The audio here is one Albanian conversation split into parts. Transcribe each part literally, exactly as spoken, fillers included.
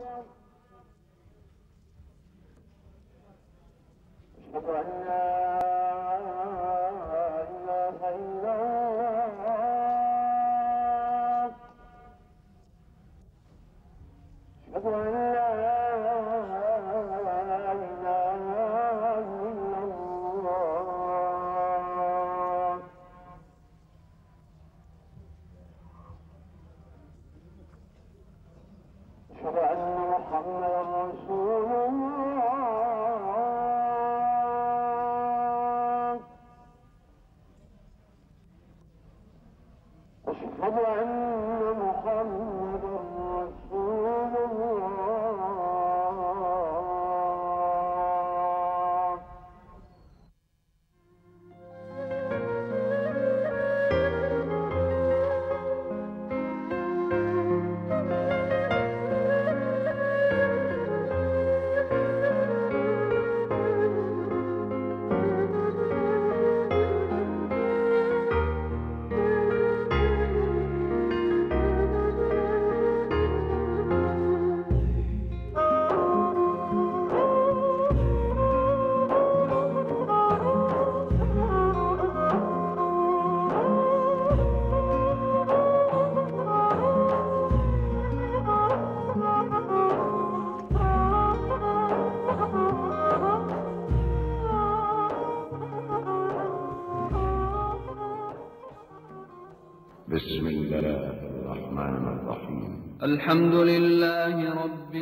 بسم الله الرحمن الرحيم الحمد لله رب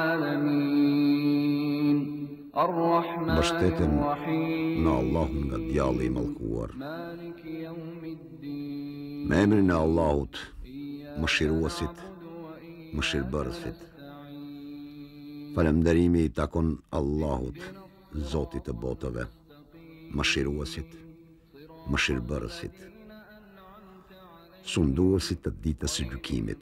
العالمين الرحمن الرحيم na Allahun nga djalli i mallkuar. مالك يوم الدين Me emrin e Allahut, mëshiruesit, mëshirbërësit. Falënderimi i takon Allahut, Zotit të botëve, mëshiruesit, mëshirbërësit, sunduesit të ditës së gjykimit.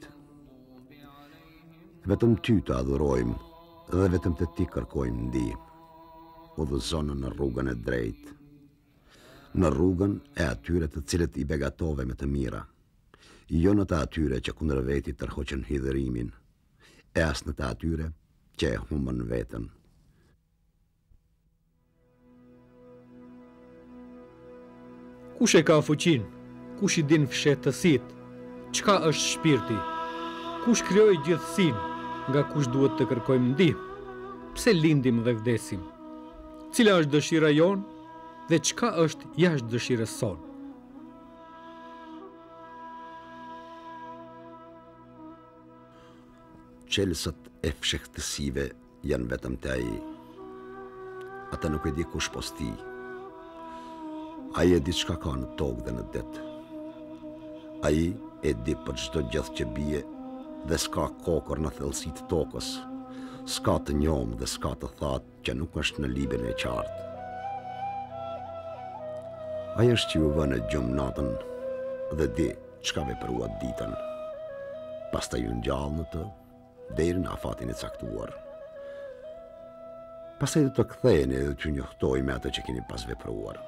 Vetëm ty të adhurojmë dhe vetëm të ti kërkojmë ndihmë. Udhëzonë në rrugën e drejtë, në rrugën e atyre të cilët i begatove me të mira, jo në të atyre që kundër veti tërhoqën hidhërimin, e as në të atyre që e humbën veten. Kush e ka fuqin? Kush i din fshehtësit? Çka është shpirti? Kush krijoi gjithësinë? Nga kush duhet të kërkojmë ndihmë? Pse lindim dhe vdesim? Cila është dëshira jonë dhe çka është jashtë dëshirës sonë? Qelësat e fshehtësive janë vetëm të ai. Ata nuk e di kush posti. Ai e di çka ka në tokë dhe në det. Ai e di për çdo gjë që bie dhe s'ka kokër në thellësitë të tokës. S'ka të njomë dhe s'ka të thatë që nuk është në librin e qartë. Ai është që ju vë në gjumë natën dhe di çka veprua ditën. Pastaj ju ngjall në të deri në afatin e caktuar. Pastaj do të ktheheni dhe t'ju njohtoj me atë që keni pas vepruar.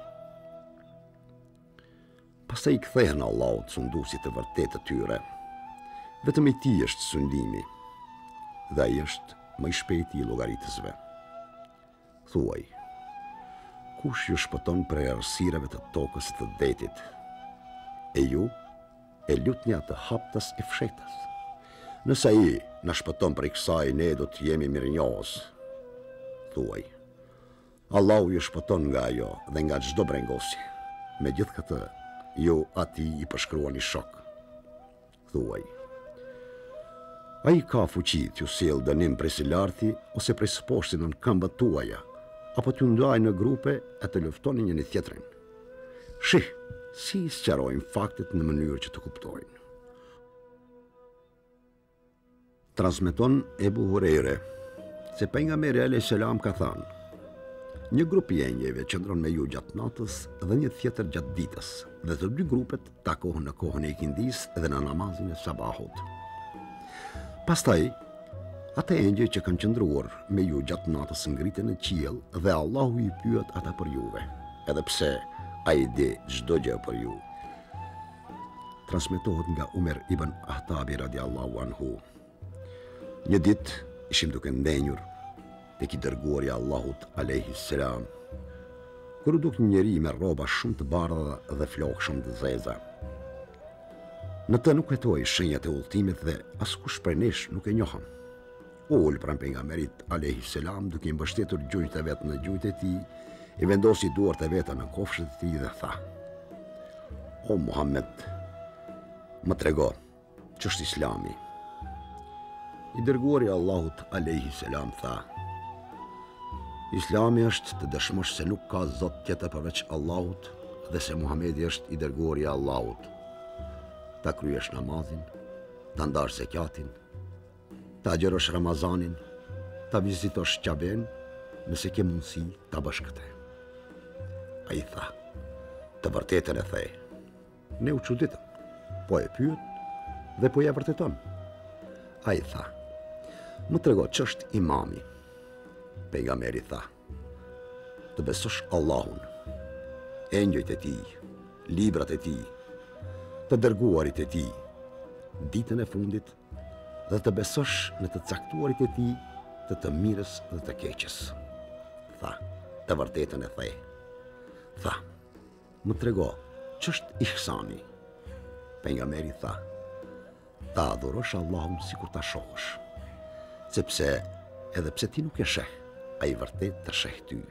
Pastaj i kthehen Allahut sunduesit të vërtetë të tyre. Vetëm i tij është sundimi, dhe ai është më i shpejti i llogaritësve. Thuaj, kush ju shpëton prej errësirave të tokës së të detit? E ju e lutni atë haptas e fshehtës. Nëse ai na shpëton prej kësaj, ne do të jemi mirënjohës. Thuaj, Allahu ju shpëton nga ajo dhe nga çdo brengosje. Megjithatë, ju atij i përshkruani shok. Thuaj, ai ka fuqi t'ju sjellë dënim prej së larti ose prej së poshtë në këmbët tuaja, apo t'ju ndaj në grupe e të luftoni njëri tjetrin. Shih, si sqarojnë faktet në mënyrë që të kuptojnë. Transmeton Ebu Hurejre se pejgamberi alayhis salam ka thënë: një grup i engjëve qëndron me ju gjatë natës dhe një tjetër gjatë ditës, dhe të dy grupet takohen në kohën e ikindis dhe në namazin e sabahut. Pastaj, ata engjëj që kanë qëndruar me ju gjatë natës ngriten në qiell dhe Allahu i pyet ata për juve, edhe pse ai di çdo gjë për ju. Transmetohet nga Umer ibn Ahtabi radiallahu anhu. Një ditë, ishim duke ndenjur tek i dërguari Allahut alayhi salam, kur u duk një njeri me rroba shumë të bardha dhe flokë shumë të zeza. Në të nuk hetoi shenjat e udhëtimit dhe askush prej nesh nuk e njohëm. Ul pranë pejgamberit alayhi salam duke i mbështetur gjunjët e vet në gjunjët e tij, i vendosi duart e veta në kofshët e tij dhe tha: "O Muhammed, më trego, ç'është Islami?" I dërguari Allahut alayhi salam tha: "Islami është të dëshmosh se nuk ka zot tjetër përveç Allahut dhe se Muhamedi është i dërguari i Allahut. Ta kryesh namazin, ta ndarësh zekatin, ta agjërosh Ramazanin, ta vizitosh Kaben, nëse ke mundësi ta bësh këtë." Ai tha: "Të vërtetën e the." Ne u çuditëm, po e pyet dhe po ja vërteton. Ai tha: "Më trego ç'është imami." Pejgamberi tha: "Të besosh Allahun, engjëjt e tij, librat e tij, të dërguarit e tij, ditën e fundit dhe të besosh në të caktuarit e tij, të të mirës dhe të keqes." Tha: "Të vërtetën e the." Tha: "Më trego, ç'është ihsani?" Pejgamberi tha: "Ta adhurosh Allahun sikur ta shohësh, sepse edhe pse ti nuk e sheh, ai vërtet të sheh ty."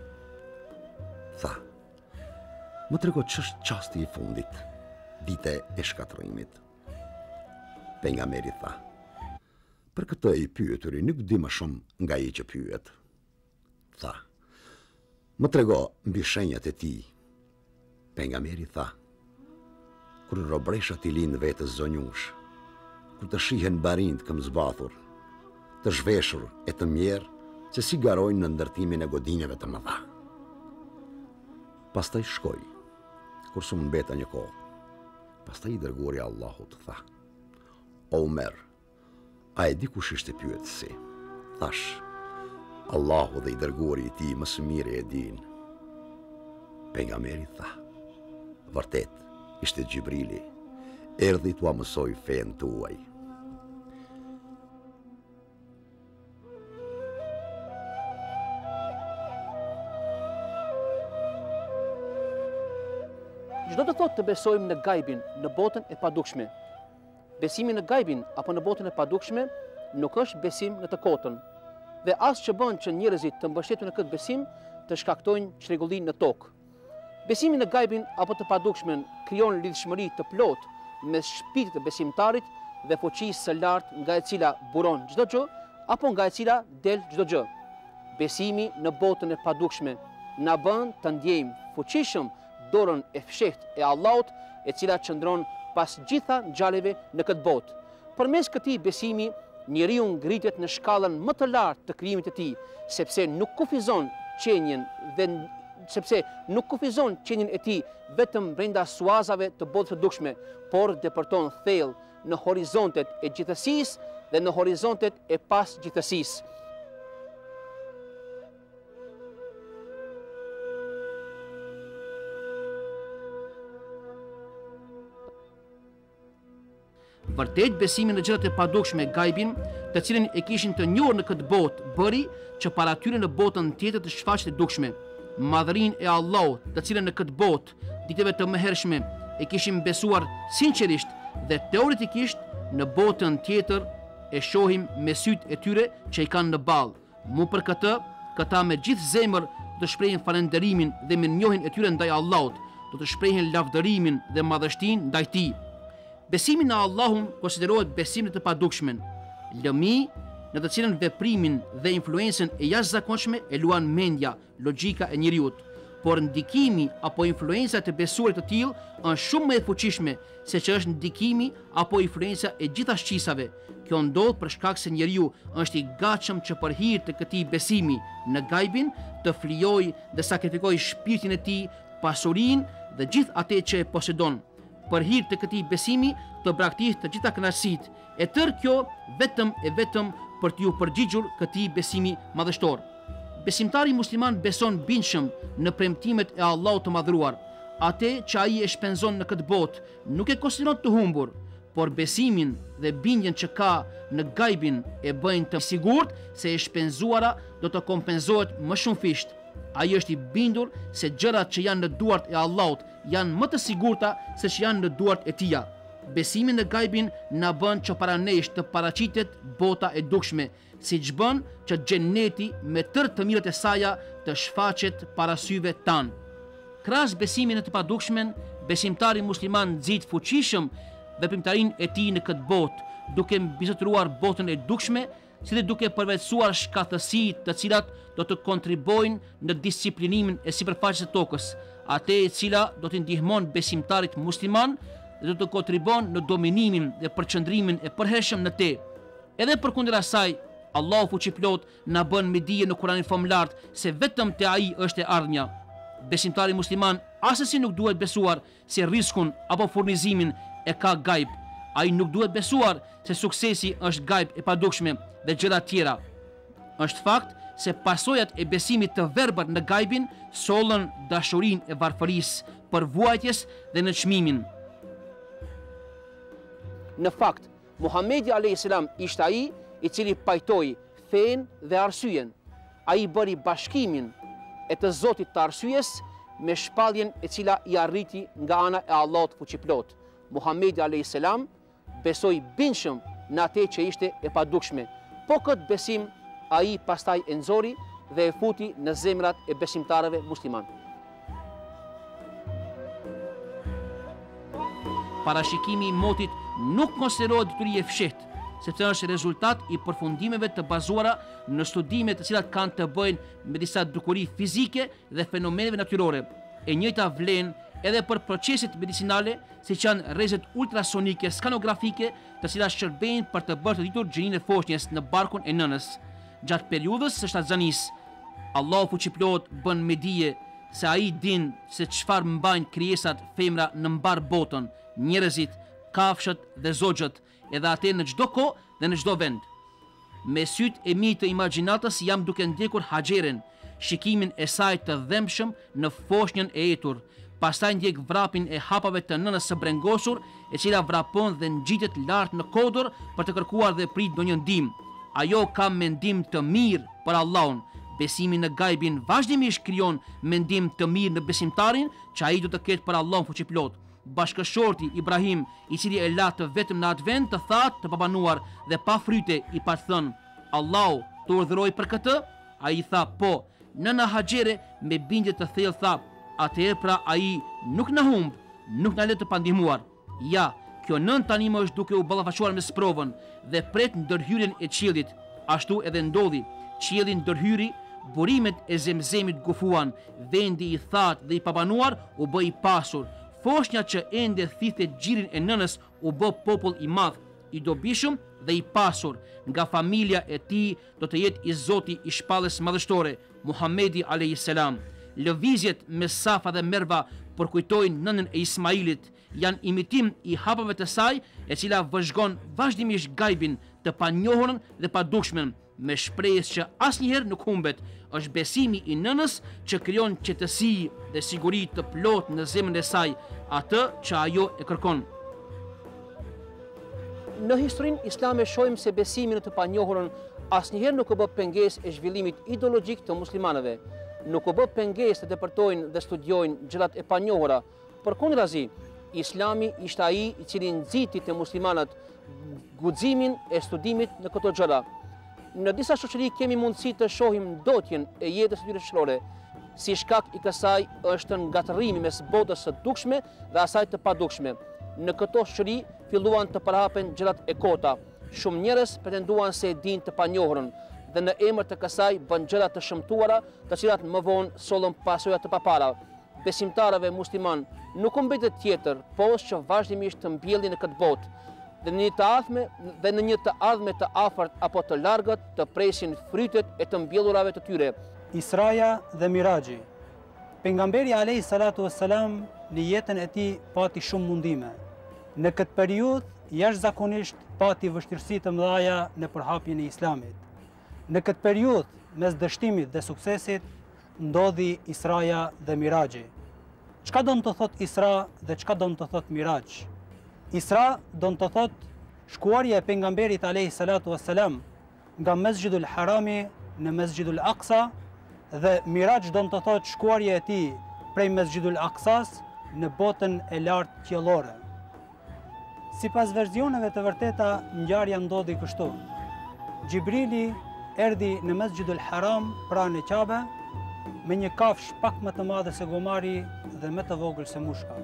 Tha: "Më trego ç'është çasti i fundit, dite e shkatërimit." Pejgamberi tha: "Për këtë i pyeturi nuk di më shumë nga ai që pyet." Tha: "Më trego mbi shenjat e tij." Pejgamberi tha: "Kur robresha ti lind vetës zonjush, kur të shihen barind këm zbathur, të zhveshur e të mjerë, se si garojnë në ndërtimin e godinjeve të mëdha." Pastaj shkoj, kur su mbeta një kohë. Pastaj i dërguari Allahut tha: "O Omer, a e di kush ishte pyetësi?" Thash: "Allahu dhe i dërguari i tij më së miri e din." Pejgamberi tha: "Vërtet, ishte Gjibrili, erdhi t'ua mësoj fen tuaj." Çdo të thotë të besojmë në gajbin, në botën e padukshme. Besimi në gajbin apo në botën e padukshme nuk është besim në të kotën, dhe as që bën që njerëzit të mbështetur në këtë besim të shkaktojnë çrregullinë në tokë. Besimi në gajbin apo të padukshmen krijon lidhshmëri të plotë mes shpirtit të besimtarit dhe fuqisë së lartë nga e cila buron çdo gjë apo nga e cila del çdo gjë. Besimi në botën e padukshme na bën të ndjejmë fuqishëm dorën e fshehtë e Allahut, e cila qëndron pas gjitha ngjarjeve në këtë botë. Përmes këtij besimi, njeriu ngritet në shkallën më të lartë të krijimit të tij, sepse nuk kufizon qenjen dhe sepse nuk kufizon qenjen e tij vetëm brenda suazave të botës së dukshme, por depërton thellë në horizontet e gjithësisë dhe në horizontet e pas gjithësisë. Vërtet besimi në gjërat e padukshme gajbin, të cilën e kishin të njohur në këtë botë, bëri që para tyre në botën tjetër të shfaqet e dukshme. Madhërinë e Allahut, të cilën në këtë botë, ditëve të mëhershme, e kishin besuar sinqerisht dhe teoretikisht, në botën tjetër e shohim me sytë e tyre që i kanë në ballë. Mu për këtë, këta me gjithë zemër do të shprehin falënderimin dhe mirënjohjen e tyre ndaj Allahut, do të shprehin lavdërimin dhe madhështinë ndaj tij. Besimi në Allahun konsiderohet besim në të padukshmen, lëmi në të cilën veprimin dhe influencën e jashtëzakonshme e luan mendja, logjika e njeriut, por ndikimi apo influenca të besuarit të tillë është shumë më e fuqishme se që është ndikimi apo influenca e gjitha shqisave. Kjo ndodh për shkak se njeriu është i gatshëm që për hir të këtij besimi në gajbin të flijojë dhe sakrifikojë shpirtin e tij, pasurinë dhe gjithë atë që e posedon, për hir të këtij besimi të braktisë të gjitha kënaqësitë, e tërë kjo vetëm e vetëm për t'ju përgjigjur këtij besimi madhështor. Besimtari musliman beson bindshëm në premtimet e Allahut të madhruar. Atë që ai e shpenzon në këtë botë nuk e konsideron të humbur, por besimin dhe bindjen që ka në gajbin e bëjnë të sigurt se e shpenzuara do të kompenzohet më shumë fisht. Ai është i bindur se gjërat që janë në duart e Allahut janë më të sigurta se që janë në duart e Tij. Besimi në gajbin na bën që para nesh të paraqitet bota e dukshme, siç bën që xheneti me tërë të mirët e saj të shfaqet para syve tan. Krahas besimin në të padukshmen, besimtari musliman nxit fuqishëm veprimtarinë e tij në këtë botë, duke mbizotëruar botën e dukshme, si dhe duke përvetësuar shkathësitë të cilat do të kontribojnë në disiplinimin e sipërfaqes së tokës, atë e cila do të ndihmon besimtarit musliman dhe do të kontribon në dominimin dhe përqendrimin e përhershëm në te. Edhe përkundër asaj, Allahu fuqiplot na bën me dije në Kur'anin famlar se vetëm te ai është e ardhmja. Besimtari musliman asesi nuk duhet besuar se riskun apo furnizimin e ka gajb. Ai nuk duhet besuar se suksesi është gajb e padukshme dhe gjëra tjera. Është fakt se pasojat e besimit të verbër në gajbin sollën dashurinë e varfërisë, për vuajtjes dhe në çmimin. Në fakt, Muhamedi alayhis salam ishte ai i cili pajtoi fen dhe arsyeën. Ai bëri bashkimin e të Zotit të arsyes me shpalljen e cila i arriti nga ana e Allahut fuqiplot. Muhamedi alayhis salam besoi bindshëm në atë që ishte e padukshme. Po këtë besim ai pastaj e nxori dhe e futi në zemrat e besimtarëve musliman. Parashikimi i motit nuk konsiderohet detyri e fshehtë, sepse është rezultat i përfundimeve të bazuara në studime të cilat kanë të bëjnë me disa dukuri fizike dhe fenomeneve natyrore. E njëjta vlen edhe për proceset medicinale, siç janë rrezet ultrasonike skanografike, të cilat shërbejnë për të bërë të ditur gjininë e foshnjës në barkun e nënës. Gjatë periudhës së shtatzanisë, Allahu fuqiplot bën me dije se ai din se çfarë mbajnë krijesat femra në mbar botën, njerëzit, kafshët dhe zogjët, edhe atë në çdo kohë dhe në çdo vend. Me syt e mi të imagjinatës jam duke ndjekur Haxherin, shikimin e saj të dhëmshëm në foshnjën e etur. Pastaj ndjek vrapin e hapave të nënës së brengosur, e cila vrapon dhe ngjitet lart në kodër për të kërkuar dhe prit ndonjë ndihmë. Ajo ka mendim të mirë për Allahun. Besimi në gajbin vazhdimisht krijon mendim të mirë në besimtarin që ai do të ketë për Allahun fuqiplot. Bashkëshorti Ibrahim, i cili e la të vetëm në atë vend të thatë, të pabanuar dhe pa fryte, i pa thënë: Allahu të urdhëroi për këtë? Ai tha po. Nëna Haxhere me bindje të thellë tha: atëherë pra ai nuk na humb, nuk na lë të pandihmuar. Ja, kjo nën tani më është duke u ballafaquar me sprovën dhe pret ndërhyrjen e qiellit. Ashtu edhe ndodhi. Qielli ndërhyri, burimet e Zemzemit gufuan, vendi i thatë dhe i pabanuar u bë i pasur. Foshnja që ende thithe gjirin e nënës u bë popull i madh, i dobishëm dhe i pasur. Nga familja e tij do të jetë i Zoti i shpallës madhështore, Muhamedi alayhis salam. Lëvizjet me Safa dhe Merva përkujtojnë nënën e Ismailit, janë imitim i hapave të saj, e cila vëzhgon vazhdimisht gajbin të panjohurën dhe padukshmen, me shpresë që asnjëherë nuk humbet. Është besimi i nënës që krijon qetësi dhe siguri të plot në zemrën e saj, atë që ajo e kërkon. Në historinë islame shohim se besimi në të panjohurën asnjëherë nuk u bë pengesë e zhvillimit ideologjik të muslimanëve. Nuk u bë pengesë të depërtojnë dhe studiojnë gjërat e panjohura. Përkundrazi, Islami ishte ai i cili nxiti te muslimanët guximin e studimit në këto gjëra. Në disa shoqëri kemi mundësi të shohim ndotjen e jetës së tyre shoqërore. Si shkak i kësaj është ngatërrimi mes botës së dukshme dhe asaj të padukshme. Në këto shoqëri filluan të përhapen gjërat e kota. Shumë njerëz pretenduan se e dinë të panjohurën dhe në emër të kësaj bën gjëra të shëmtuara, të cilat më vonë sollën pasoja të papara. Besimtarëve musliman nuk u mbetet tjetër poshtë që vazhdimisht të mbjellin në këtë botë dhe në një të ardhme dhe në një të ardhme të afërt apo të largët të presin frytet e të mbjellurave të tyre. Israja dhe Miraxhi. Pejgamberi alayhi salatu wassalam në jetën e tij pati shumë mundime. Në këtë periudhë jashtëzakonisht pati vështirësi të mëdha në përhapjen e Islamit. Në këtë periudhë, mes dështimit dhe suksesit, ndodhi Israja dhe Miraxhi. Çka do të thotë Isra dhe çka do të thotë Miraxh? Isra do në të thot shkuarja e pejgamberit alayhi salatu wassalam nga Mesjidul Harami në Mesjidul Aqsa dhe Miraj do në të thot shkuarja e tij prej Mesjidul Aqsas në botën e lartë qiellore. Sipas versioneve të vërteta, ngjarja ndodhi kështu. Gjibrili erdhi në Mesjidul Haram pranë Kabe me një kafshë pak më të madhe se gomari dhe më të vogël se mushka.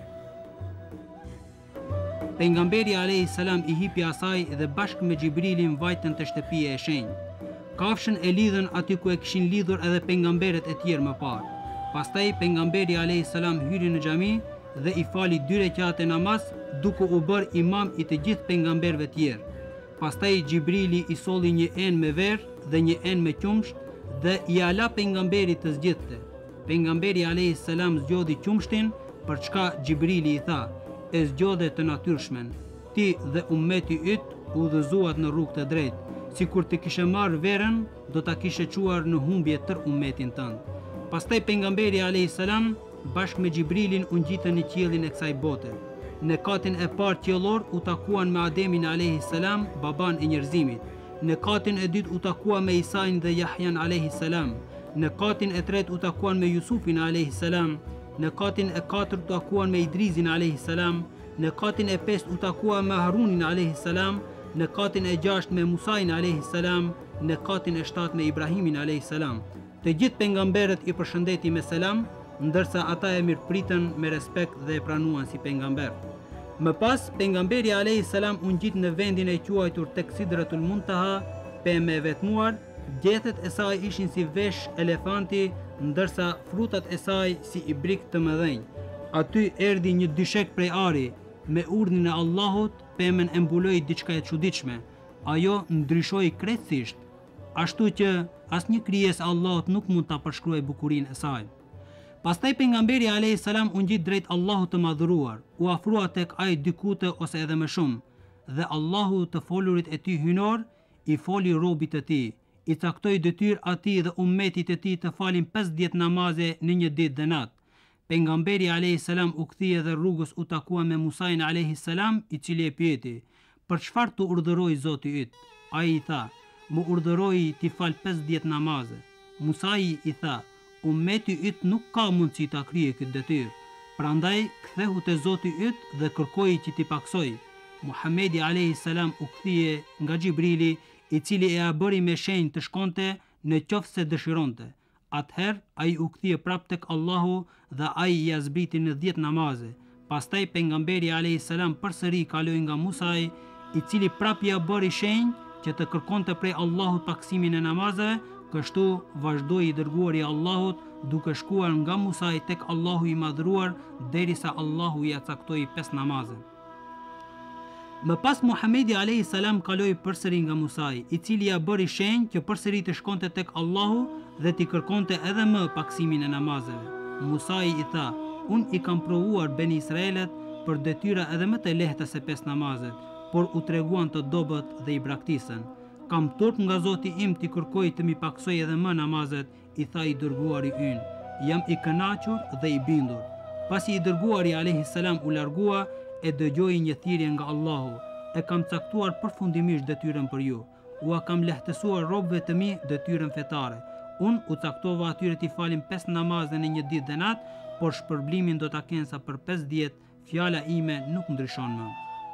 Pejgamberi alayhi salam i hipi asaj dhe bashkë me Gjibrilin vajtën te shtëpia e shenjtë. Kafshën e lidhën aty ku e kishin lidhur edhe pejgamberët e tjerë më parë. Pastaj pejgamberi alayhi salam hyri në xhami dhe i fali dy rekate namaz duke u bërë imam i të gjithë pejgamberëve tjerë. Pastaj Gjibrili i solli një enë me verë dhe një enë me qumsht dhe i ala pejgamberit të zgjidhte. Pejgamberi alayhi salam zgjodhi qumshtin, për çka Gjibrili i tha: "E zgjodhe të natyrshmen, ti dhe ummeti yt udhëzuat në rrugë të drejtë, sikur të kishe marrë verën, do ta kishe çuar në humbje tër ummetin tënd." Pastaj pejgamberi alayhi salam bashkë me Gjibrilin u ngjitën në qiellin e kësaj bote. Në katin e parë qiellor u takuan me Ademin alayhi salam, baban e njerëzimit. Në katin e dytë u takuan me Isain dhe Yahyan alayhi salam. Në katin e tretë u takuan me Jusufin alayhi salam. Në katin e katërt u takuan me Idrizin alayhi salam. Në katin e pestë u takuan me Harunin alayhi salam. Në katin e gjashtë me Musain alayhi salam. Në katin e shtatë me Ibrahimin alayhi salam. Të gjithë pejgamberët i përshëndeti me selam, ndërsa ata e mirëpritën me respekt dhe e pranuan si pejgamber. Më pas, pejgamberi alayhi salam u ngjit në vendin e quajtur tek Sidratul Muntaha, pemë e vetmuar, gjethet e saj ishin si vesh elefanti, ndërsa frutat e saj si ibrik të mëdhenj. Aty erdhi një dyshek prej ari, me urdhnin e Allahut, pemën e mbuloi diçka e çuditshme. Ajo ndryshoi krejtësisht, ashtu që asnjë krijesë e Allahut nuk mund ta përshkruajë bukurinë e saj. Pastaj pejgamberi alayhi salam u ngjit drejt Allahut të madhëruar, u afrua tek ai dykute ose edhe më shumë, dhe Allahu të folurit e tij hynor i foli robit të tij, i caktoi detyrë atij dhe ummetit të tij të falin pesëdhjetë namaze në një ditë dhe natë. Pejgamberi alayhi salam u kthye dhe rrugës u takua me Musain alayhi salam, i cili e pyeti: "Për çfarë të urdhëroi Zoti yt?" Ai i tha: "Më urdhëroi ti fal pesëdhjetë namaze." Musai i tha: "Ummeti yt nuk ka mundësi ta kryejë këtë detyrë. Prandaj kthehu te Zoti yt dhe kërkoi që ti paksoj." Muhamedi alayhi salam u kthye nga Gjibrili, i cili e bëri me shenjë të shkonte në qoftë se dëshironte. Atëherë ai u kthye prap tek Allahu dhe ai ia zbriti në dhjetë namaze. Pastaj pejgamberi alayhi salam përsëri kaloi nga Musai, i cili prap ia bëri shenjë që të kërkonte prej Allahut paksimin e namazeve. Kështu vazhdoi i dërguari i Allahut duke shkuar nga Musai tek Allahu i madhruar derisa Allahu ia caktoi pesë namaze. Më pas Muhamedi alayhi salam kaloi përsëri nga Musai, i cili ia bëri shenjë që përsëri të shkonte tek Allahu dhe t'i kërkonte edhe më paksimin e namazeve. Musai i tha: "Unë i kam provuar Ben Israelet për detyra edhe më të lehta se pesë namazet, por u treguan të dobët dhe i braktisën. Kam turp nga Zoti im t'i kërkoj të mi paksoj edhe më namazet", i tha i dërguari ynë. "Jam i kënaqur dhe i bindur." Pasi i dërguari alayhi salam u largua, e dëgjoi një thirrje nga Allahu: "E kam caktuar përfundimisht detyrën për ju. Ua kam lehtësuar robëve të mi detyrën fetare. Unë u caktova atyre t'i falin pesë namaze në një ditë dhe natë, por shpërblimin do ta kenë sa për pesëdhjetë, fjala ime nuk ndryshon më."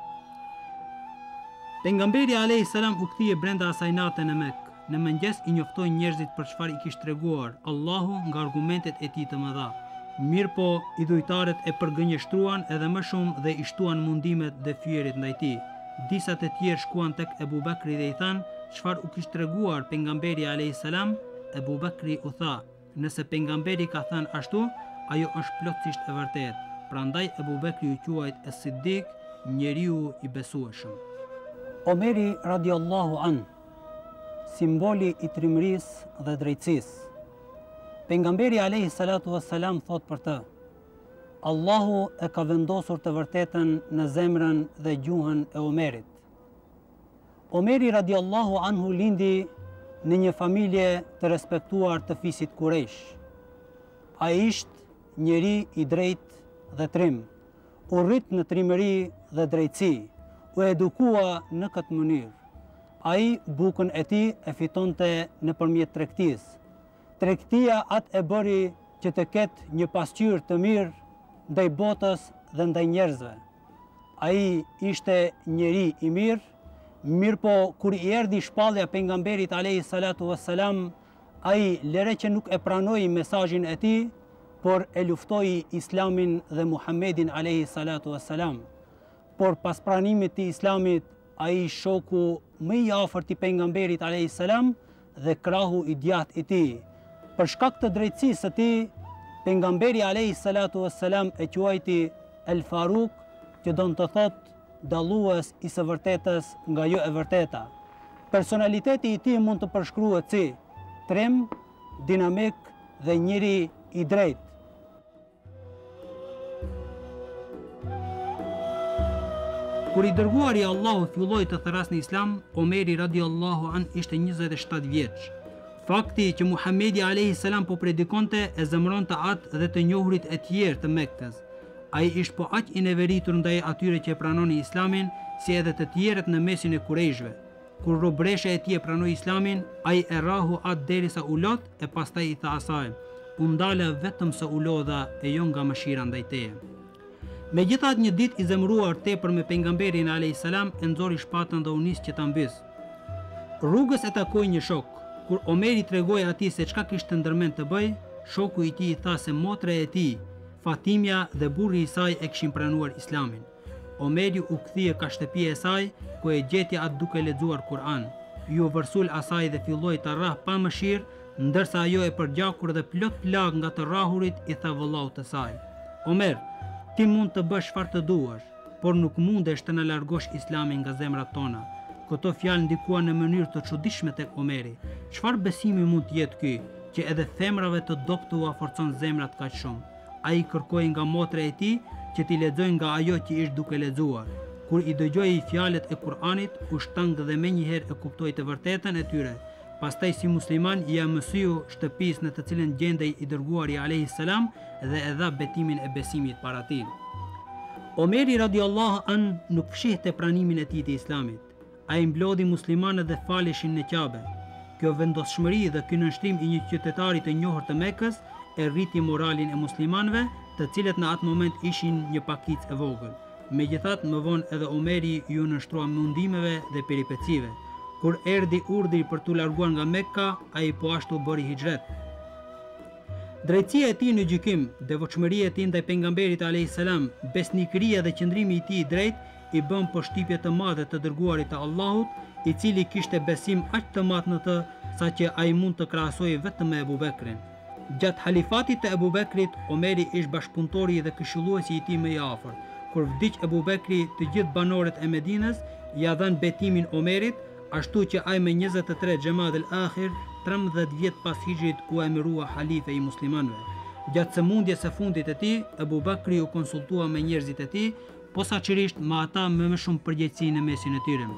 Pejgamberi alayhi salam u kthye brenda asaj nate në Mekë. Në mëngjes i njoftoi njerëzit për çfarë i kishte treguar Allahu nga argumentet e tij të mëdha. Mirë po, i dhujtarët e përgënjeshtruan edhe më shumë dhe i shtuan mundimet dhe fyerit ndaj tij. Disa të tjerë shkuan tek Ebu Bekri dhe i thanë çfarë u kishte treguar pejgamberi alayhi salam. Ebu Bekri u tha: "Nëse pejgamberi ka thënë ashtu, ajo është plotësisht e vërtetë." Prandaj Ebu Bekri u quajt Es-Siddik, njeriu i besueshëm. Omeri radiallahu an, simboli i trimërisë dhe drejtësisë. Pejgamberi alayhi salatu wassalam thot për të: "Allahu e ka vendosur të vërtetën në zemrën dhe gjuhën e Omerit." Omeri radiallahu anhu lindi në një familje të respektuar të fisit Quraysh. Ai ishte njeri i drejtë dhe trim. u rrit në trimëri dhe drejtësi, u edukua në këtë mënyrë. Ai bukën e tij e fitonte nëpërmjet tregtisë. Tregtia atë e bëri që të ketë një pasqyrë të mirë ndaj botës dhe ndaj njerëzve. Ai ishte njeri i mirë, mirë po kur i erdhi shpallja pejgamberit alayhi salatu wassalam, ai lere që nuk e pranoi mesazhin e tij, por e luftoi Islamin dhe Muhammedin alayhi salatu wassalam. Por pas pranimit të Islamit, ai shoku më i afërt i pejgamberit alayhi salam dhe krahu i djathtë i tij. Për shkak të drejtësisë së tij, pejgamberi alayhi salatu wassalam e quajti El Faruk, që do të thotë dallues i së vërtetës nga jo e vërteta. Personaliteti i tij mund të përshkruhet si trem, dinamik dhe njeri i drejtë. Kur i dërguari Allahu filloi të thërasë në Islam, Omeri radiallahu an ishte njëzet e shtatë vjeç. Fakti që Muhamedi alayhi salam po predikonte e zemronte atë dhe të njohurit e tjerë të Mekkës. Ai ishte po aq i neveritur ndaj atyre që e pranonin Islamin, si edhe të tjerët në mesin e kurejshve. Kur robresha e tij e pranoi Islamin, ai e rrahu atë derisa u lot e pastaj i tha asaj: "U ndala vetëm se u lodha e jo nga mëshira ndaj teje." Megjithatë, një ditë i zemëruar tepër me pejgamberin alayhis salam e nxori shpatën dhe u nis që ta mbys. Rrugës e takoi një shok. Kur Omeri tregoi atij se çka kishte ndërmend të bëj, shoku i tij i tha se motra e tij, Fatimja dhe burri i saj e kishin pranuar Islamin. Omeri u kthye ka shtëpia e saj, ku e gjeti atë duke lexuar Kur'an. Ju vërsul asaj dhe filloi të rrah pa mëshirë, ndërsa ajo e përgjakur dhe plot plag nga të rrahurit i tha vëllaut të saj: "Omer, ti mund të bësh çfarë të duash, por nuk mundesh të na largosh Islamin nga zemrat tona." Këto fjalë ndikuan në mënyrë të çuditshme tek Omeri. Çfarë besimi mund të jetë ky, që edhe femrave të dobta u forcon zemrat kaq shumë? Ai kërkoi nga motra e tij që t'i lexojë nga ajo që ishte duke lexuar. Kur i dëgjoi fjalët e Kur'anit, u shtang dhe menjëherë e kuptoi të vërtetën e tyre. Pastaj si musliman ia mësyu shtëpisë në të cilën gjendej i dërguari alayhis salam dhe e dha betimin e besimit para tij. Omeri radiallahu an nuk fshihte pranimin e tij të Islamit. Ai mblodhi muslimanët dhe faleshin në Kabe. Kjo vendoshmëri dhe ky nënshtrim i një qytetari të njohur të Mekës e rriti moralin e muslimanëve, të cilët në atë moment ishin një pakicë e vogël. Megjithatë, më vonë edhe Omeri ju nënshtrua mundimeve dhe peripecive. Kur erdhi urdhri për t'u larguar nga Mekka, ai po ashtu bëri hijret. Drejtësia e tij në gjykim, devotshmëria e tij ndaj pejgamberit alayhis salam, besnikëria dhe qëndrimi i tij i drejtë i bën poshtypje të madhe të dërguarit të Allahut, i cili kishte besim aq të madh në të, saqë ai mund të krahasojë vetëm me Abu Bekrin. Gjatë halifatit të Abu Bekrit, Omeri ishte bashkëpunëtori dhe këshilluesi i tij më i afërt. Kur vdiq Abu Bekri, të gjithë banorët e Medinës ja dhanë betimin Omerit, ashtu që ai me njëzet e tre Xhamadil Akhir, trembëdhjetë vjet pas hijrit, u emërua halife i muslimanëve. Gjatë sëmundjes së fundit të tij, Abu Bekri u konsultua me njerëzit e tij, posaçërisht me ata me më shumë përgjegjësi në mesin e tyre.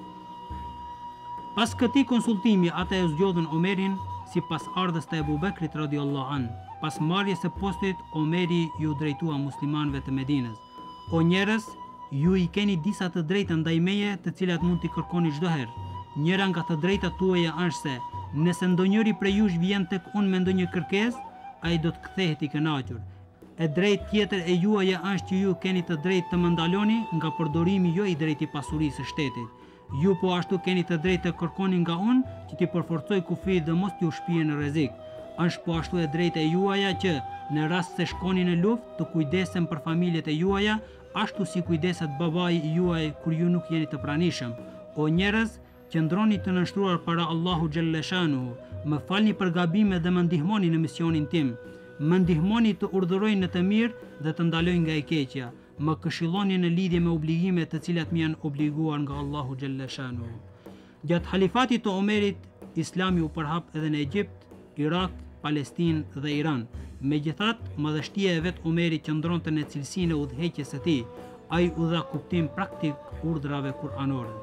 Pas këtij konsultimi, ata e zgjodhën Omerin si pas ardhës të Abu Bekrit radiallahu an. Pas marrjes së postit, Omeri ju drejtua muslimanëve të Medinës: "O njerëz, ju i keni disa të drejta ndaj meje, të cilat mund t'i kërkoni çdo herë. Njëra nga të drejtat tuaja është se nëse ndonjëri prej jush vjen tek unë me ndonjë kërkesë, ai do të kthehet i kënaqur. E drejtë tjetër e juaja është që ju keni të drejtë të më ndaloni nga përdorimi jo i drejtë i pasurisë së shtetit. Ju po ashtu keni të drejtë të kërkoni nga unë që t'i përforcoj kufijt dhe mos t'ju shpije në rrezik. Është po ashtu e drejtë e juaja që në rast se shkoni në luftë të kujdesen për familjet e juaja, ashtu si kujdeset babai i juaj kur ju nuk jeni të pranishëm. O njerëz, qëndroni të nënshtruar para Allahu Gjellëshanuhu, më falni për gabimet dhe më ndihmoni në misionin tim. Më ndihmoni të urdhëroj në të mirë dhe të ndaloj nga e keqja. Më këshilloni në lidhje me obligimet të cilat më janë obliguar nga Allahu Gjellëshanuhu." Gjatë halifatit të Omerit, Islami u përhap edhe në Egjipt, Irak, Palestinë dhe Iran. Megjithatë, madhështia e vet Omerit qëndronte në cilësinë e udhëheqjes së tij. Ai u dha kuptim praktik urdhrave kuranore.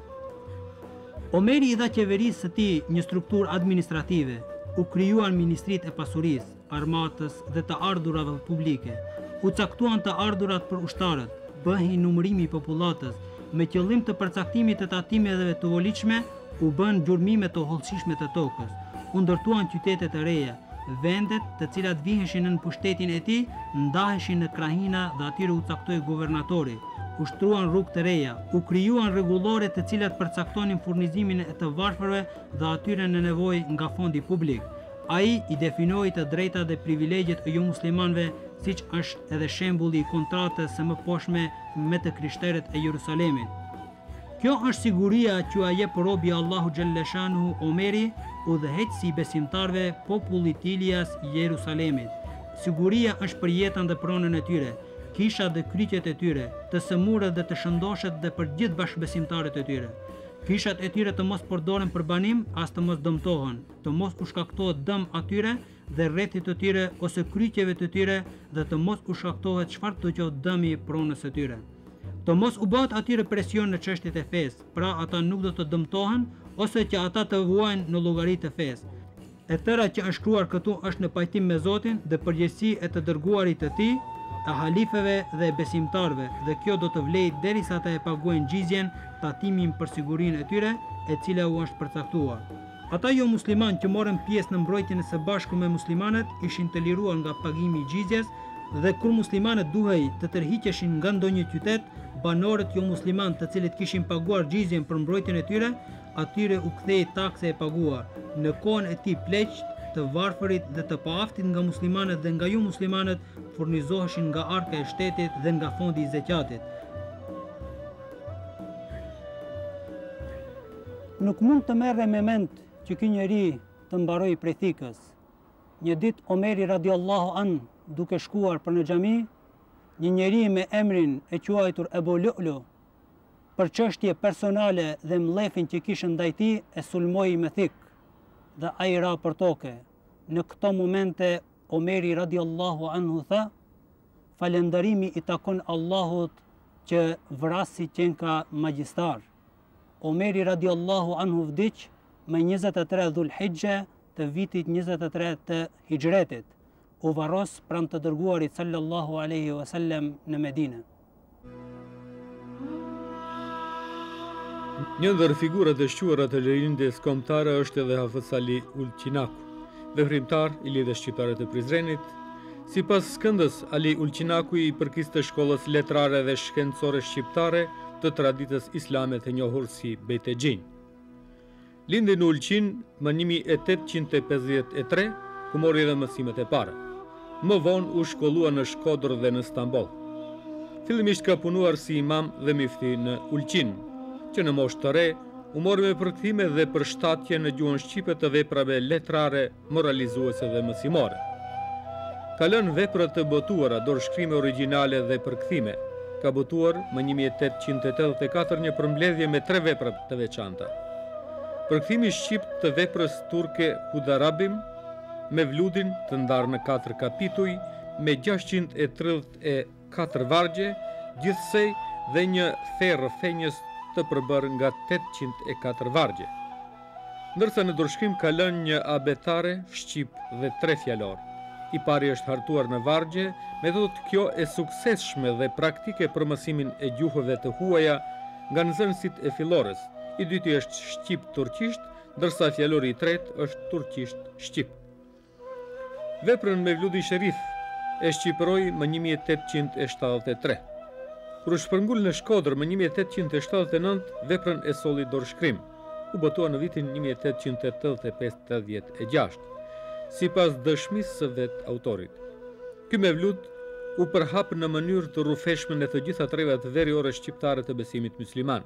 Omeri i dha qeverisë së tij një strukturë administrative, u krijuan ministritë e pasurisë, armatës dhe të ardhurave publike, u caktuan të ardhurat për ushtarët, bëhi numërimi i popullatës me qëllim të përcaktimit të tatimeve të volitshme, u bën gjurmime të hollësishme të tokës. U ndërtuan qytete të reja, vendet të cilat viheshin në pushtetin e tij ndaheshin në krahina dhe atyre u caktoi guvernatori. U shtruan rrugë të reja, u krijuan rregullore të cilat përcaktonin furnizimin e të varfërve dhe atyre në nevojë nga fondi publik. Ai i definoi të drejtat dhe privilegjet e jo muslimanëve, siç është edhe shembulli i kontratës së mëposhtme me të krishterët e Jerusalemit. Kjo është siguria që a jep robi Allahu Gjellëshanuhu Omeri, udhëheqësi i besimtarve popullit Ilias i Jerusalemit. Siguria është për jetën dhe pronën e tyre, kishat dhe kryqet e tyre, të sëmurët dhe të shëndoshet dhe për gjithë bashkëbesimtarët e tyre. Kishat e tyre të mos përdoren për banim, as të mos dëmtohen, të mos u shkaktohet dëm atyre dhe rrethit të tyre ose kryqeve të tyre dhe të mos u shkaktohet çfarë të qoftë dëmi pronës së tyre. Të mos u bëhet atyre presion në çështjet e fesë, pra ata nuk do të dëmtohen ose që ata të vuajnë në llogaritë të fesë. E tëra që është shkruar këtu është në pajtim me Zotin dhe përgjegjësi e të dërguarit të tij, e halifeve dhe besimtarve, dhe kjo do të vlejë derisa ata e paguajnë xhizjen, tatimin për sigurinë e tyre, e cila u është përcaktuar. Ata jo musliman që morën pjesë në mbrojtjen e së bashku me muslimanët ishin të liruar nga pagimi i xhizjes, dhe kur muslimanët duhej të tërhiqeshin nga ndonjë qytet, banorët jo musliman të cilët kishin paguar xhizjen për mbrojtjen e tyre, atyre u kthei takse e paguar. Në kohën e tij pleqt, të varfërit dhe të paaftit nga muslimanët dhe nga jo muslimanët furnizoheshin nga arka e shtetit dhe nga fondi i zeqatit. Nuk mund të merre me mend që ky njeri të mbaroi prej thikës. Një ditë Omeri radiallahu an, duke shkuar për në xhami, një njeri me emrin e quajtur Ebu Lu'lu, për çështje personale dhe mllefin që kishte ndaj tij, e sulmoi me thikë dhe ai ra për toke. Në këto momente Omeri radiallahu anhu tha: falënderimi i takon Allahut që vrasi qenka magjistar. Omeri radiallahu anhu vdiq me njëzet e tre Dhulhijhe të vitit njëzet e tre të Hijretit, u varros pranë të dërguarit sallallahu alaihi wasallam në Medinë. Një ndër figurat e shquara të lirindjes kombëtare është edhe Hafez Ali Ulqinaku, veprimtar i lidhjes shqiptare të Prizrenit. Sipas Skëndës, Ali Ulqinaku i përkiste shkollës letrare dhe shkencore shqiptare të traditës islame të njohur si Bejtegjin. Lindi në Ulqin më një mijë e tetëqind e pesëdhjetë e tre, ku mori edhe mësimet e para. Më vonë u shkollua në Shkodër dhe në Stamboll. Fillimisht ka punuar si imam dhe mifti në Ulqin, që në moshë të re u mori me përkthime dhe përshtatje në gjuhën shqipe të veprave letrare, moralizuese dhe mësimore. Ka lënë vepra të botuara, dorëshkrime origjinale dhe përkthime. Ka botuar më një mijë e tetëqind e tetëdhjetë e katër një përmbledhje me tre vepra të veçanta. Përkthimi shqip të veprës turke Hudarabim, me vludin të ndarë në katër kapituj, me gjashtëqind e tridhjetë e katër vargje, gjithsej dhe një therrë fenjës të përbërë nga tetëqind e katër vargje. Ndërsa në dorëshkrim ka lënë një abetare shqip dhe tre fjalor. I pari është hartuar në vargje, metodë kjo e suksesshme dhe praktike për mësimin e gjuhëve të huaja nga nxënësit e fillores. I dyti është shqip-turqisht, ndërsa fjalori i tretë është turqisht-shqip. Veprën me vludi sherif e shqipëroi më një mijë e tetëqind e shtatëdhjetë e tre. Kur u shpërngul në Shkodër më një mijë e tetëqind e shtatëdhjetë e nëntë, veprën e solli dorëshkrim. U botua në vitin një mijë e tetëqind e tetëdhjetë e pesë tetëdhjetë e gjashtë, sipas dëshmisë së vet autorit. Ky mevlud u përhap në mënyrë të rrufeshme në të gjitha trevat veriore shqiptare të besimit musliman.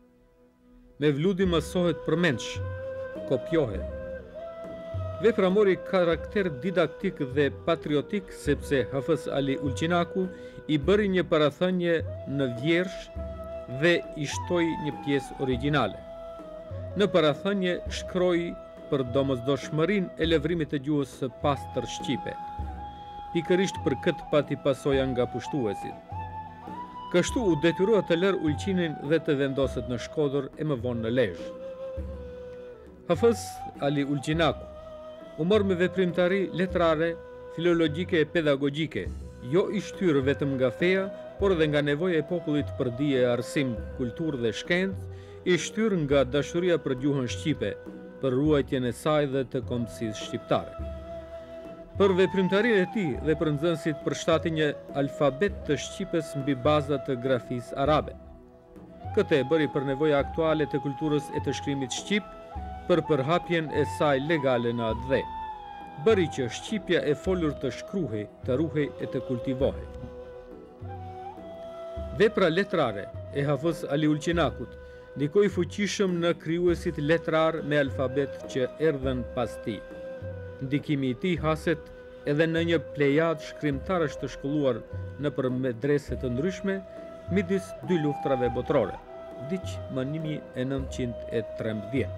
Mevludi mësohet përmendsh, kopjohet. Vepra mori karakter didaktik dhe patriotik sepse Hafez Ali Ulqinaku i bëri një parathënie në vjersh dhe i shtoi një pjesë origjinale. Në parathënie shkroi për domosdoshmërinë e levrimit të gjuhës së pastër shqipe. Pikërisht për këtë pati pasoja nga pushtuesit. Kështu u detyrua të lërë Ulqinin dhe të vendoset në Shkodër e më vonë në Lezhë. Hafez Ali Ulqinaku u mor me veprimtari letrare, filologjike e pedagogjike, jo i shtyrë vetëm nga feja, por edhe nga nevoja e popullit për dije, arsim, kulturë dhe shkencë, i shtyrë nga dashuria për gjuhën shqipe, për ruajtjen e saj dhe të kombësisë shqiptare. Për veprimtarinë e tij dhe për nxënësit përshtatin një alfabet të shqipes mbi baza të grafisë arabe. Këtë e bëri për nevoja aktuale të kulturës e të shkrimit shqip, për përhapjen e saj legale në atë dhe. Bëri që shqipja e folur të shkruhej, të ruhej e të kultivohej. Vepra letrare e Hafëz Ali Ulqinakut ndikoi fuqishëm në krijuesit letrar me alfabet që erdhen pas tij. Ndikimi i tij haset edhe në një plejad shkrimtarësh të shkolluar nëpër medrese të ndryshme midis dy luftrave botërore, vdiq më një mijë e nëntëqind e trembëdhjetë.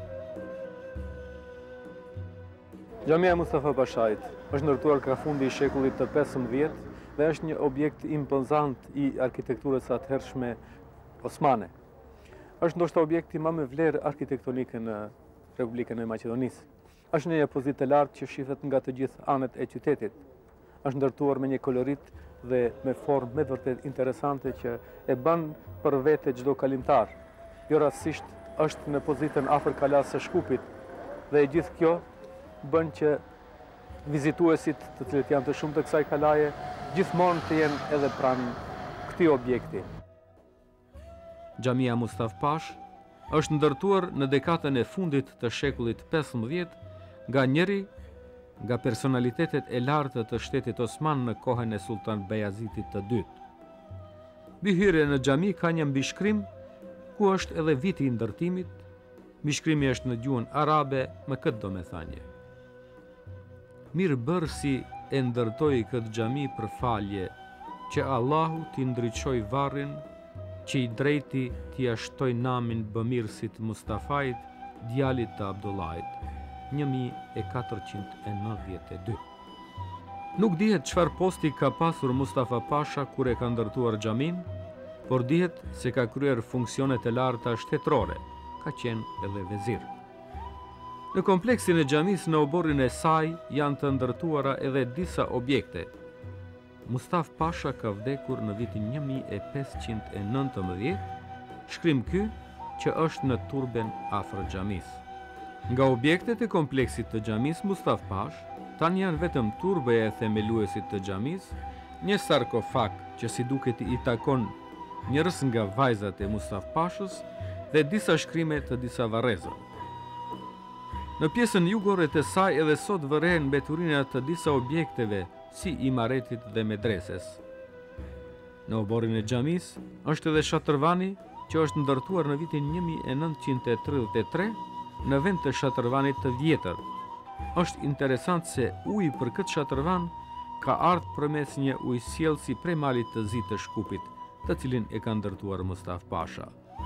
Xhamia Mustafa Pashait është ndërtuar ka fundi i shekullit të pesëmbëdhjetë dhe është një objekt impozant i arkitekturës atëhershme osmane. Është ndoshta objekti më me vlerë arkitektonike në Republikën e Maqedonisë. Është në një pozitë të lartë që shihet nga të gjithë anët e qytetit. Është ndërtuar me një kolorit dhe me formë me vërtet interesante që e bën për vete çdo kalimtar. Jo rastësisht është në pozitën afër kalas së Shkupit dhe e gjithë kjo bën që vizituesit të cilët janë të shumë të kësaj kalaje gjithmonë të jenë edhe pranë këtij objekti. Xhamia Mustaf Pash është ndërtuar në dekadën e fundit të shekullit pesëmbëdhjetë nga njëri nga personalitetet e lartë të shtetit osman në kohën e Sultan Bajazitit të dytë. Mbi hyrje në xhami ka një mbishkrim ku është edhe viti i ndërtimit. Mbishkrimi është në gjuhën arabe me këtë domethënie: Mirëbërësi e ndërtoi këtë xhami për falje, që Allahu t'i ndriçoj varrin, që i drejti t'i ashtoj namin bëmirësit Mustafait, djalit të Abdullahit, një mijë e katërqind e nëntëdhjetë e dy. Nuk dihet çfarë posti ka pasur Mustafa Pasha kur e ka ndërtuar xhamin, por dihet se ka kryer funksionet e larta shtetërore, ka qenë edhe vezir. Në kompleksin e xhamisë në oborrin e saj janë të ndërtuara edhe disa objekte. Mustaf Pasha ka vdekur në vitin një mijë e pesëqind e nëntëmbëdhjetë, shkrim ky që është në turben afër xhamisë. Nga objektet e kompleksit të xhamisë Mustaf Pash, tani janë vetëm turbeja e themeluesit të xhamisë, një sarkofag që si duket i takon njërës nga vajzat e Mustaf Pashës dhe disa shkrime të disa varrezëve. Në pjesën jugore të saj edhe sot vërehen mbeturina të disa objekteve si imaretit dhe medreses. Në oborrin e xhamisë është edhe shatërvani që është ndërtuar në vitin një mijë e nëntëqind e tridhjetë e tre në vend të shatërvanit të vjetër. Është interesant se uji për këtë shatërvan ka ardhur përmes një ujësjellsi prej malit të zi të Shkupit, të cilin e ka ndërtuar Mustaf Pasha.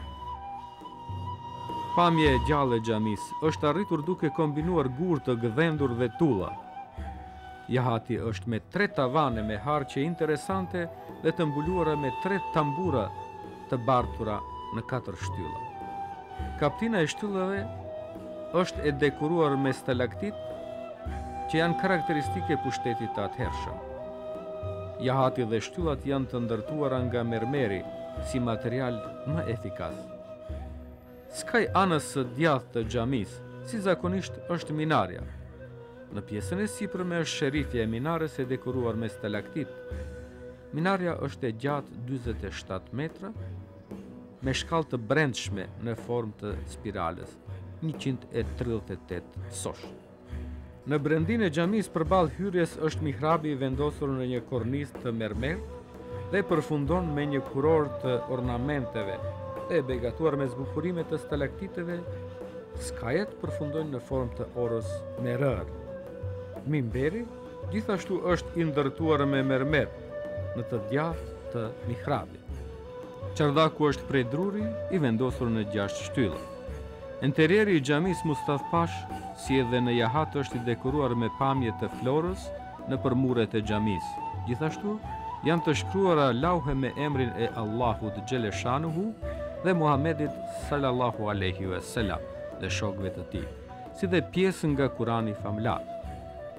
Pamje e gjallë e xhamisë është arritur duke kombinuar gur të gdhendur dhe tulla. Jahati është me tre tavane me harqe interesante dhe të mbuluara me tre tambura të bartura në katër shtylla. Kaptina e shtyllave është e dekoruar me stalaktit që janë karakteristike pushtetit të atëhershëm. Jahati dhe shtyllat janë të ndërtuara nga mermeri si material më efikas. Skaj anës së djathtë të xhamisë, si zakonisht, është minarja. Në pjesën e sipërme është sherifja e minares e dekoruar me stalaktit. Minarja është e gjatë dyzet e shtatë metra, me shkallë të brendshme në formë të spirales, njëqind e tridhjetë e tetë sosh. Në brendin e xhamisë përballë hyrjes është mihrabi vendosur në një kornizë të mermer dhe përfundon me një kuror të ornamenteve dhe begatuar me zbukurime të stalaktiteve. Skajet përfundojnë në formë të orës me rër. Mimberi gjithashtu është i ndërtuar me mermer në të djathtë të mihrabit. Çardaku është prej druri i vendosur në gjashtë shtylla. Interieri i xhamisë Mustaf Pash, si edhe në jahat, është i dekoruar me pamje të florës nëpër muret e xhamisë. Gjithashtu janë të shkruara lauhe me emrin e Allahut Xheleshanuhu dhe Muhamedit sallallahu alaihi wasallam dhe shokëve të tij, si dhe pjesë nga Kurani famlar.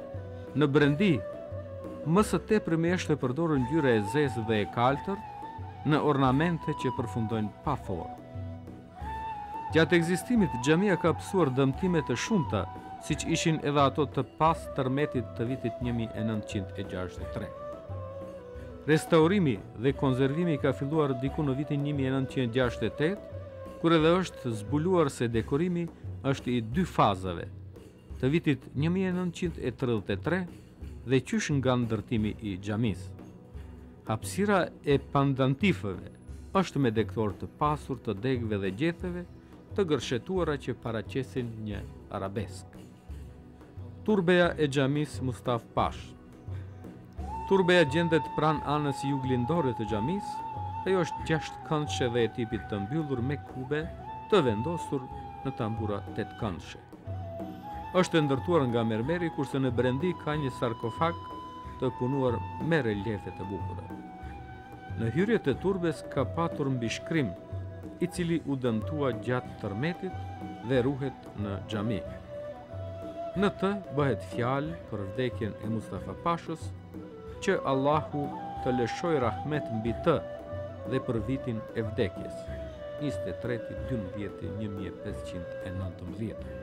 Në brendi, më së tepërmi është e përdorur ngjyra e zezë dhe e kaltër, në ornamente që përfundojnë pa formë. Gjatë ekzistimit, xhamia ka pësuar dëmtime të shumta, siç ishin edhe ato të pas tërmetit të vitit një mijë e nëntëqind e gjashtëdhjetë e tre. Restaurimi dhe konzervimi ka filluar diku në vitin një mijë e nëntëqind e gjashtëdhjetë e tetë, kur edhe është zbuluar se dekorimi është i dy fazave, të vitit një mijë e nëntëqind e tridhjetë e tre dhe qysh nga ndërtimi i xhamisë. Hapësira e pandantifëve është me dekor të pasur të degëve dhe gjetheve të gërshetuara që paraqesin një arabesk. Turbeja e xhamisë Mustaf Pash. Turbeja gjendet pranë anës juglindore të xhamisë. Ajo është gjashtë-këndshë dhe e tipit të mbyllur me kube të vendosur në tambura tetë-këndshë. Është e ndërtuar nga mermeri, kurse në brendi ka një sarkofag të punuar me reliefe të bukura. Në hyrjet e turbes ka patur mbishkrim, i cili u dëmtua gjatë tërmetit dhe ruhet në xhami. Në të bëhet fjalë për vdekjen e Mustafa Pashës, që Allahu të lëshoj rahmet mbi të dhe për vitin e vdekjes, njëzet e treti dymbëdhjetë një mijë e pesëqind e nëntëmbëdhjetë.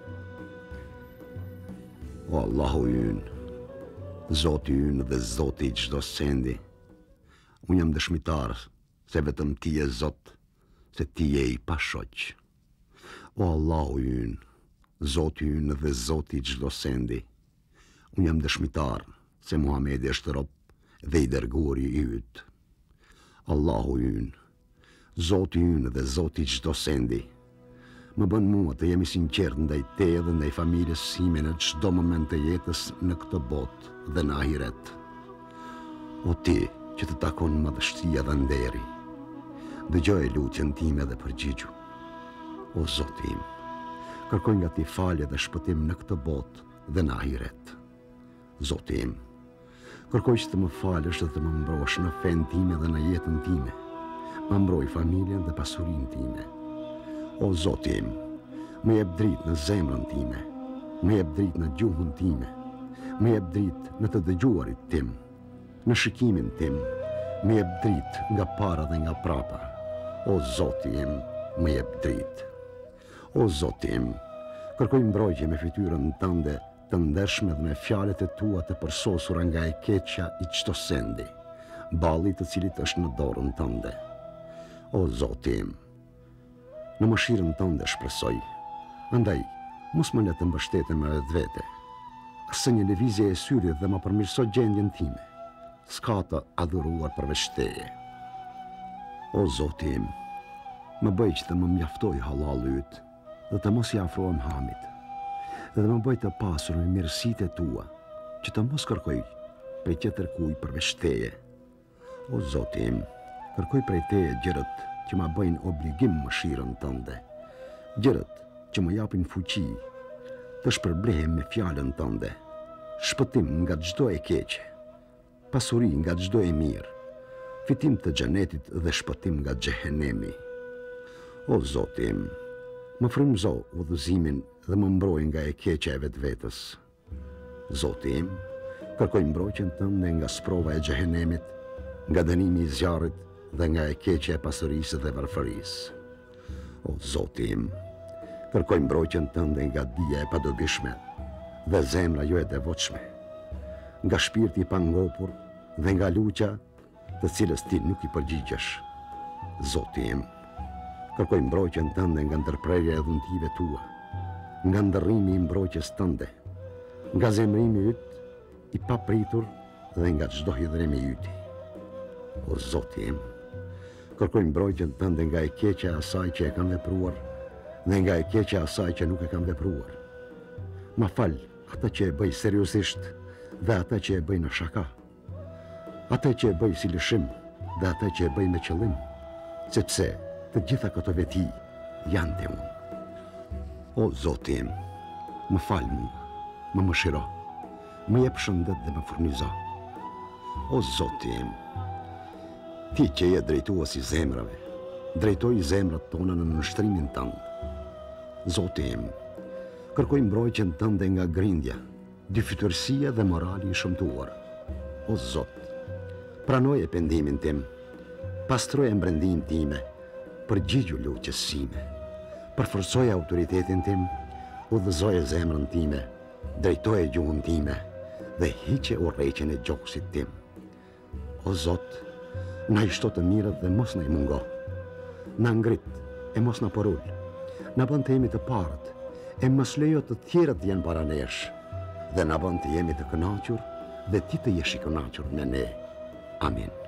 O Allahu ynë, Zoti ynë dhe Zoti i çdo sendi, unë jam dëshmitar se vetëm ti je Zot, se ti je i pashoq. O Allahu ynë, Zoti ynë dhe Zoti i çdo sendi, unë jam dëshmitar se Muhamedi është rob dhe i dërguari i yt. Allahu ynë, Zoti ynë dhe Zoti i çdo sendi, më bën mua të jemi sinqert ndaj teje dhe ndaj familjes sime në çdo moment të jetës në këtë botë dhe në ahiret. O ti që të takon madhështia dhe nderi, dëgjoj lutjen time dhe përgjigju. O Zoti im, kërkoj nga ti falje dhe shpëtim në këtë botë dhe në ahiret. Zoti im, kërkoj që të më falësh dhe të më mbrosh në fen time dhe në jetën time, më mbroj familjen dhe pasurinë time. O Zoti im, më jep dritë në zemrën time, më jep dritë në gjuhën time, më jep dritë në të dëgjuarit tim, në shikimin tim, më jep dritë nga para dhe nga prapa. O Zoti im, më jep dritë. O Zoti im, kërkoj mbrojtje me fytyrën tënde të ndershme dhe me fjalët e tua të përsosura nga e keqja i çdo sendi, balli të cilit është në dorën tënde. O Zoti im, në mëshirën tënde shpresoj, andaj mos më le të mbështetem me vetvete, asë një lëvizje e syrit dhe më përmirëso gjendjen time, s'ka të adhuruar përveç teje. O Zoti im, më bëj që të më mjaftoj halali yt dhe të mos i afrohem hamit, dhe më bëj të pasur me mirësitë e tua, që të mos kërkoj prej tjetër kujt përveç teje. O Zoti im, kërkoj prej teje gjërat që ma bëjnë obligim mëshirën tënde, gjërat që më japin fuqi, të shpërblehem me fjalën tënde, shpëtim nga çdo e keqe, pasuri nga çdo e mirë, fitim të xhenetit dhe shpëtim nga xhehenemi. O Zoti im, më frymëzo udhëzimin dhe më mbroj nga e keqja e vetvetes. Zoti im, kërkoj mbrojtjen tënde nga sprova e xhehenemit, nga dënimi i zjarrit dhe nga e keqja e pasurisë dhe varfërisë. O Zoti im, kërkoj mbrojtjen tënde nga dija e padobishme dhe zemra jo e devotshme, nga shpirti i pangopur dhe nga luqja të cilës ti nuk i përgjigjesh. Zoti im, kërkoj mbrojtjen tënde nga ndërprerja e dhuntive tua, nga ndërrimi i mbrojtjes tënde, nga zemrimi yt i papritur dhe nga çdo hidhrim i yti. O Zoti im, kërkoj mbrojtjen tënde nga e keqja e asaj që e kam vepruar dhe nga e keqja e asaj që nuk e kam vepruar. Ma fal ata që e bëj seriozisht dhe ata që e bëj në shaka, ata që e bëj si lëshim dhe ata që e bëj me qëllim, sepse të gjitha këto veti janë të unë. O Zoti im, më fal mua, më mëshiro, më jep shëndet dhe më furnizo. O Zoti im, ti që je drejtues i zemrave, drejtoj zemrat tona në nështrimin tënd. Zoti im, kërkoj mbrojtjen tënde nga grindja, dyfytërsia dhe morali i shëmtuar. O Zot, pranoj e pendimin tim, Pastroj embrendin time, përgjigju luqësime, përforcoj autoritetin tim, udhëzoj zemrën time, drejtoj gjuhën time dhe hiqe urrëqen e gjoksit tim. O Zot, na i shto të mirët dhe mos na i mungo. Na ngrit e mos na porull. Na bën të jemi të parët e mos lejo të tjerët jenë para nesh dhe na bën të jemi të kënaqur dhe ti të jesh i kënaqur me ne. Amin.